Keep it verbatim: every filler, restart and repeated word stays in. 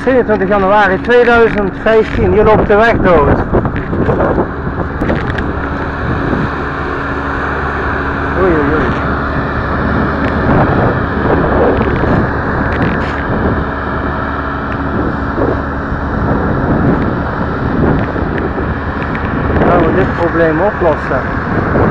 tweeëntwintig januari tweeduizend vijftien. Je loopt de weg dood. Oei oei oei. Gaan we dit probleem oplossen?